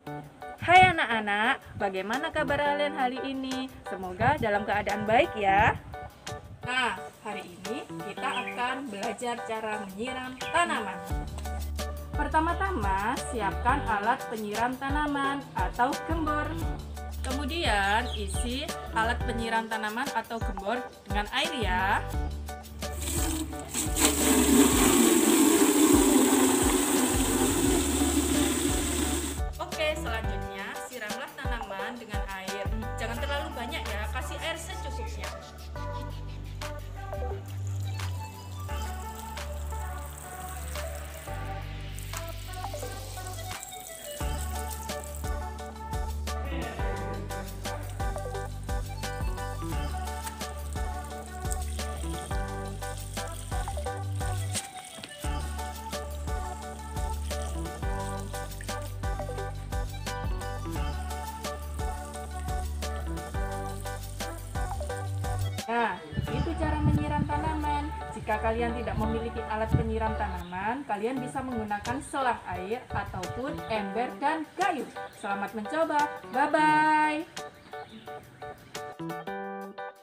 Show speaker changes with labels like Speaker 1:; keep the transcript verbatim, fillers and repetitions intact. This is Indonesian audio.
Speaker 1: Hai anak-anak, bagaimana kabar kalian hari ini? Semoga dalam keadaan baik ya. Nah, hari ini kita akan belajar cara menyiram tanaman. Pertama-tama, siapkan alat penyiram tanaman atau gembor. Kemudian, isi alat penyiram tanaman atau gembor dengan air ya. Oke, selanjutnya siramlah tanaman dengan air. Jangan terlalu banyak ya, kasih air secukupnya. Nah, itu cara menyiram tanaman. Jika kalian tidak memiliki alat penyiram tanaman, kalian bisa menggunakan selang air ataupun ember dan kayu. Selamat mencoba. Bye-bye.